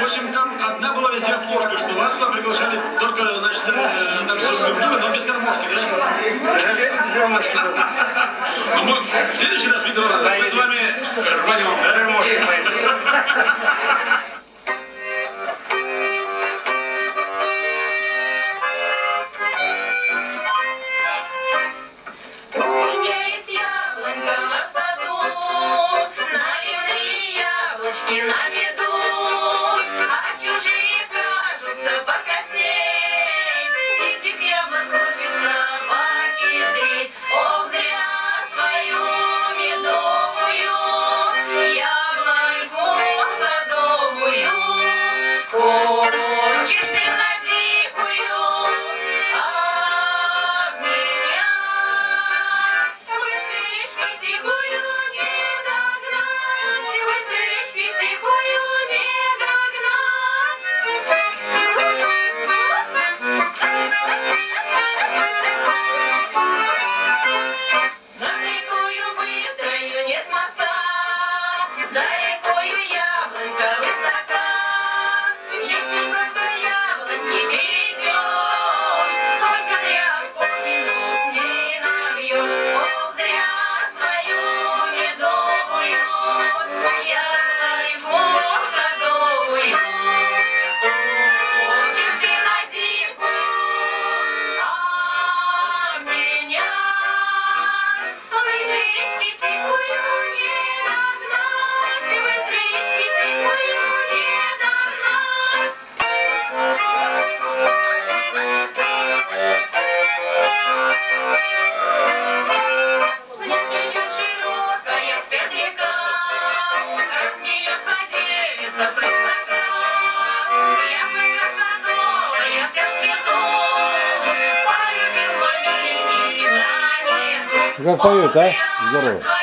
общем, там одна была верхушка, что вас туда приглашали только, значит, там все субтитры, но без гармошки, да? Без гармошки. Ну, в следующий раз, Виктор Иванович, мы с вами рванем, да? Гармошки. На виду, а чужие кажутся покрасней. Этих яблок хочется покидреть. Ох, зря свою медовую яблоньку садовую. Хочешь ты на дикую от меня? Быстрички тихую не догнать, быстрички тихую не догнать. За рекою быстрою нет моста, за рекою яблонька высока. Если просто яблоньки перейдешь, только зря спину с ней набьешь. Ох, зря свою медовую яблоньку садовую. Хочешь ты на дикую от меня? Быстрички тихую не догнать, быстрички тихую не догнать. Течет широкая вспять река, рассмеется девица свысока. Яблонька садовая вся в цвету, полюбил мой миленький танец. Как поют, а? Здорово.